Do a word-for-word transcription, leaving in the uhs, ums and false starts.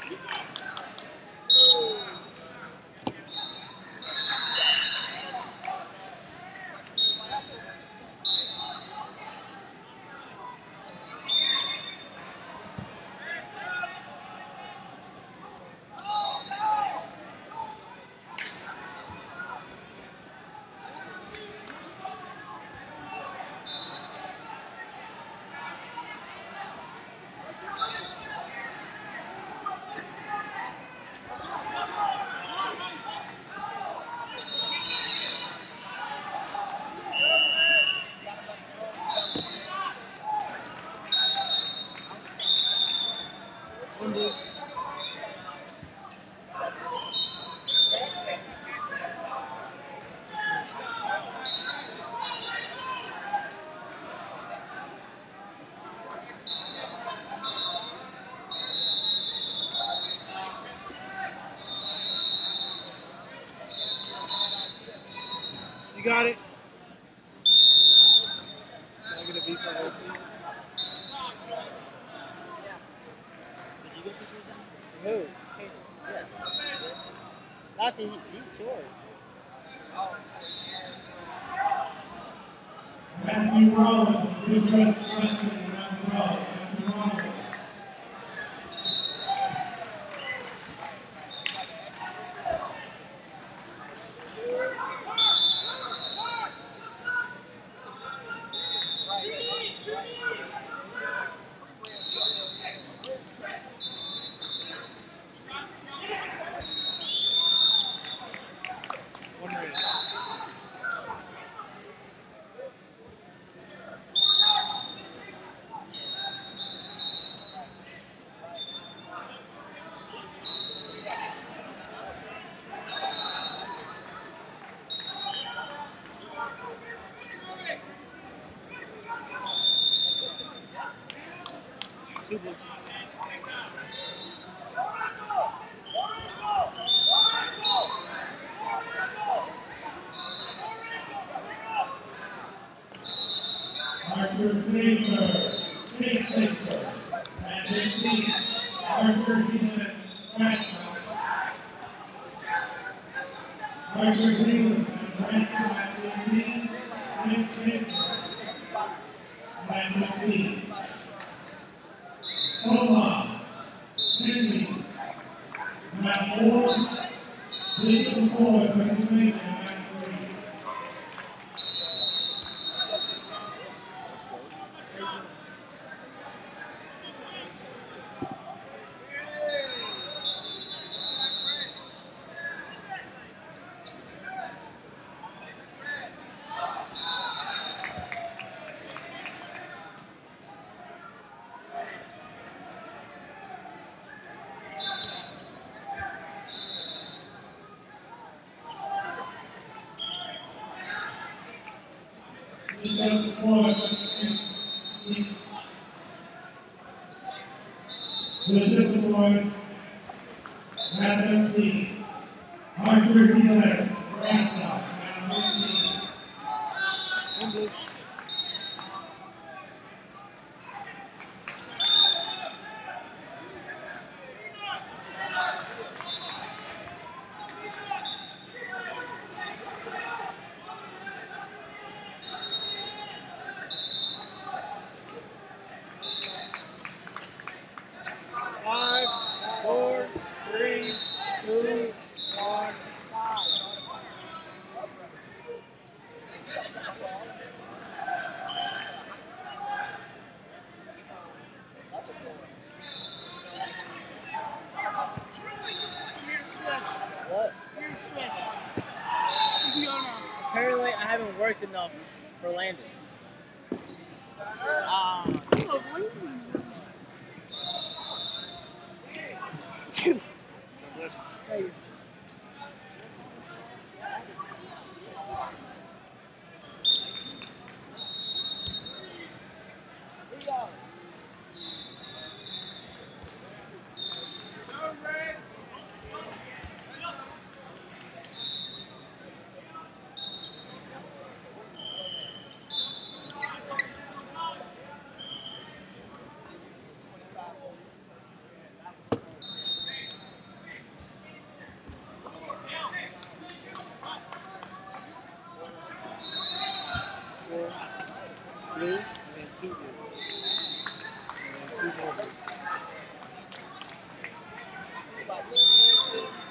You got it. Negative B for roll, please. Did you get this one done? Who? Yeah. Not to, he, he's short. Matthew Rollins, Blue Dress Wrestling, Matthew Rollins. Matthew Rollins. One minute. Two blue. Arthur Draper, State Draper, and fifteen, Arthur Heelan, Nebraska. Arthur Heelan, Nebraska, at fifteen, State Draper, and fifteen. Soma, Cindy, at four, Jason Ford, Pennsylvania, at three. Jason Ford, Jason Ford, at fifteen. Arthur Heelan, Nebraska, at fifteen. One blue. Five, four, three, two, one. What? Apparently, I haven't worked enough for landing. Ah. Hey. blue, and then two blue. And then two more blue. But